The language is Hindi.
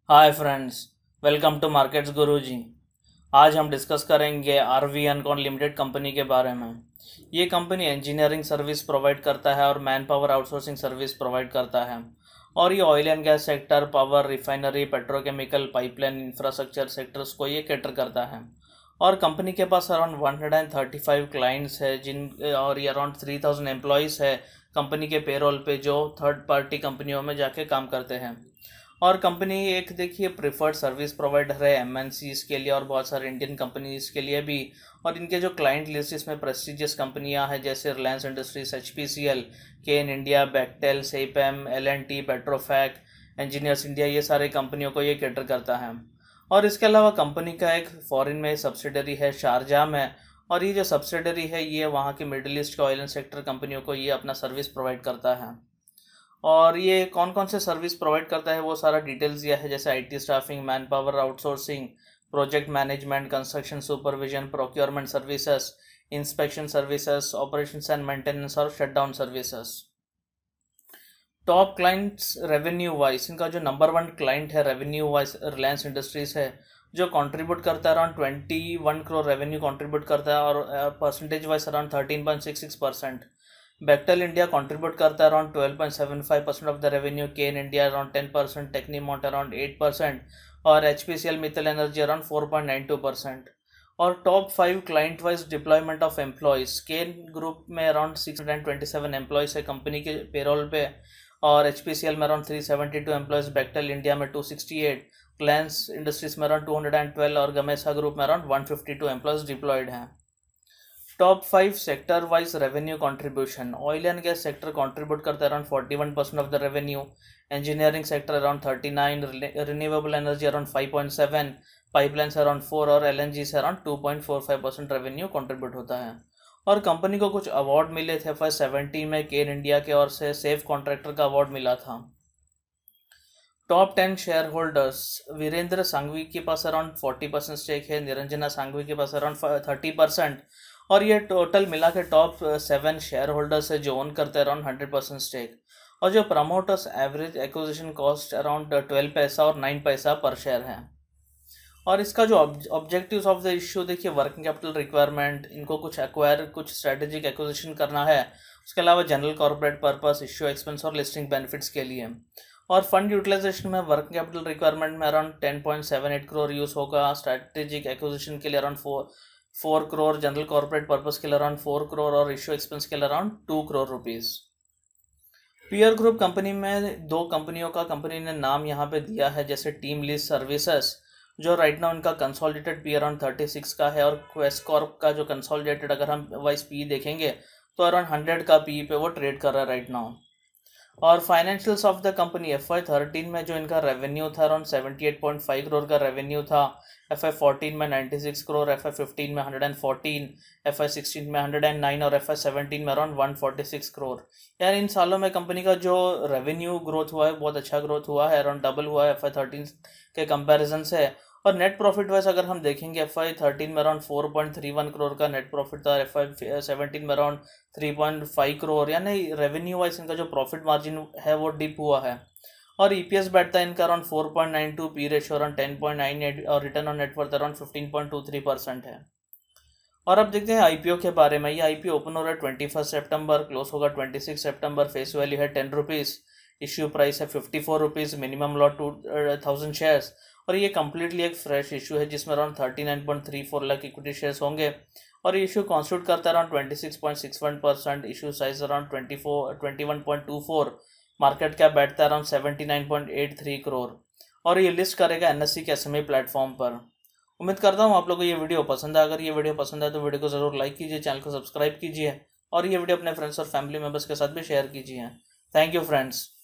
Hi friends, welcome to markets Guruji. आज हम डिस्कस करेंगे आरवी एनकॉन लिमिटेड कंपनी के बारे में। ये कंपनी इंजीनियरिंग सर्विस प्रोवाइड करता है और man power outsourcing service provide करता है। और ये oil and gas sector, power, refinery, petrochemical, pipeline, infrastructure sectors को ये कैटर करता है। और कंपनी के पास अराउंड 135 क्लाइंट्स है और ये अराउंड 3000 एम्प्लॉयज़ है कंपनी के पेरोल पे, जो थर्ड पार्टी कंपनियों में जाके काम करते हैं। और कंपनी एक देखिए प्रिफर्ड सर्विस प्रोवाइडर है एमएनसीज के लिए और बहुत सारे इंडियन कंपनीज के लिए भी। और इनके जो क्लाइंट लिस्ट इसमें प्रेस्टिजियस कंपनियां हैं जैसे Reliance Industries, HPCL, Cairn India, Bechtel, Saipem, LNT, Petrofac, Engineers India, ये सारे कंपनियों को ये कैटर करता है। और इसके अलावा कंपनी का एक फॉरेन में सब्सिडरी है शारजाह में, और ये जो सब्सिडरी है ये वहाँ के मिडिल ईस्ट के ऑयल एंड सेक्टर कंपनियों को ये अपना सर्विस प्रोवाइड करता है। और ये कौन कौन से सर्विस प्रोवाइड करता है वो सारा डिटेल्स दिया है, जैसे IT staffing, man power outsourcing, project management, construction supervision, procurement services, inspection services, operations and maintenance और shutdown services. Top clients revenue wise, इनका जो नंबर 1 क्लाइंट है रेवेन्यू वाइज रिलायंस इंडस्ट्रीज है, जो कंट्रीब्यूट करता है अराउंड 21 करोड़ रेवेन्यू कंट्रीब्यूट करता है और percentage wise around 13.66%। Bechtel India contribute करता है around 12.75% of the revenue, Cairn India around 10%, Technimont around 8% और एचपीसीएल मित्तल एनर्जी अराउंड 4.92%। और top 5 client wise deployment of employees, Cairn group में अराउंड 627 एम्प्लॉयज है कंपनी के पेरोल पे, और एचपीसीएल में अराउंड 372 एम्प्लॉयज, बेक्टेल इंडिया में 268, रिलायंस इंडस्ट्रीज में अराउंड 212 और गमेसा ग्रुप में अराउंड 152 एम्प्लॉयज डिप्लॉयड हैं। Top 5 sector wise revenue contribution, oil and gas sector contribute करता है around 41% of the revenue, engineering sector around 39, renewable energy around 5.7, pipelines around 4 और एलएनजी से अराउंड 2.45% रेवेन्यू कंट्रीब्यूट होता है। और कंपनी को कुछ अवार्ड मिले थे FY17 में केन इंडिया के और से सेफ कॉन्ट्रैक्टर का अवार्ड मिला था। Top 10 shareholders, Virendra Sanghvi के पास अराउंड 40% स्टेक है, निरंजना सांघवी के पास अराउंड 30%, और ये टोटल मिला के टॉप 7 शेयर होल्डर्स है जो ओन करते हैं अराउंड 100% स्टेक। और जो promoters average acquisition cost around 12 पैसा और 9 पैसा पर शेयर है। और इसका जो ऑब्जेक्टिव्स ऑफ द इश्यू देखिए, वर्किंग कैपिटल रिक्वायरमेंट, इनको कुछ स्ट्रेटेजिक एक्विजिशन करना है, उसके अलावा general corporate purpose, issue expense और लिस्टिंग बेनिफिट्स के लिए। और फंड यूटिलाइजेशन में वर्किंग कैपिटल रिक्वायरमेंट में अराउंड 10.78 करोड़ यूज़ होगा, स्ट्रेटेजिक एक्विजिशन के लिए around 4 crore, general corporate purpose के लिए अराउंड 4 करोड़ और इश्यू एक्सपेंस के लिए around 2 crore rupees. Peer group company में 2 कंपनियों का कंपनी ने नाम यहाँ पे दिया है, जैसे टीम लीज सर्विसेज जो राइट नाउ उनका कंसोलिडेटेड पी अराउंड 36 का है, और क्वेस्ट कॉर्प का जो कंसोलिडेटेड अगर हम वाइज पी देखेंगे तो अराउंड 100 का पी पे वो ट्रेड कर रहा है राइट नाउ। और financials of the company, FY13 में जो इनका रेवेन्यू था अराउंड 78.5 करोड़ का रेवेन्यू था, FY14 में 96 करोड़, FY15 में 114, FY16 में 109 और FY17 में अराउंड 146 करोड़। यार इन सालों में कंपनी का जो रेवेन्यू ग्रोथ हुआ है बहुत अच्छा ग्रोथ हुआ है, अराउंड डबल हुआ है FY13 के कंपैरिजन से। और नेट प्रॉफिट वाइज अगर हम देखेंगे FY13 में अराउंड 4.31 करोड़ का नेट प्रॉफिट था, FY17 में अराउंड 3.5 करोड़, यानी रेवेन्यू वाइज इनका जो प्रॉफिट मार्जिन है वो डिप हुआ है। और ईपीएस बैठता है इनका अराउंड 4.92, पी रेशियो अराउंड 10.98 और रिटर्न ऑन नेटवर्थ अराउंड 15.23% है। और अब देखते हैं आईपीओ के बारे में। ये आईपीओ ओपन हो रहा है 21 सितंबर, क्लोज होगा 26 सितंबर, फेस वैल्यू है 10 रुपीज़, इश्यू प्राइस है 54 रुपीज़, मिनिमम लॉट 2000 शेयर्स। और ये कम्प्लीटली एक फ्रेश इशू है जिसमें अराउंड 39.34 लाख इक्विटी शेयर्स होंगे। और ये इशू कॉन्स्टिट्यूट करता है around 26.61%, issue size around 21.24, market cap बैठता है अराउंड 79.83 करोड़। और ये लिस्ट करेगा एनएससी के एसएमई प्लेटफॉर्म पर। उम्मीद करता हूँ आप लोगों को ये वीडियो पसंद है। अगर ये वीडियो पसंद है तो वीडियो को ज़रूर लाइक कीजिए, चैनल को सब्सक्राइब कीजिए और ये वीडियो अपने फ्रेंड्स और फैमिली मेम्बर्स के साथ भी शेयर कीजिए। Thank you friends.